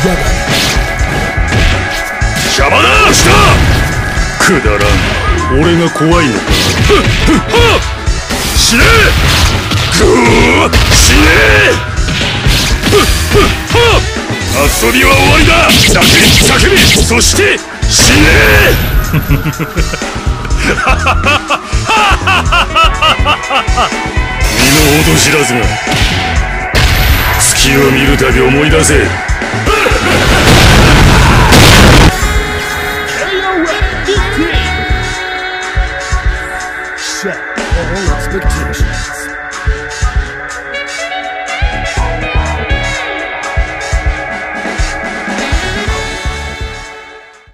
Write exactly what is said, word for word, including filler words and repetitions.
邪魔だ。したくだらん。俺が怖いのか。ふっふっはっ死ねえ。ぐー死ねえ。ふっふっはっ遊びは終わりだ。叫び叫びそして死ねえ。身の程知らずが月を見るたび思い出せ。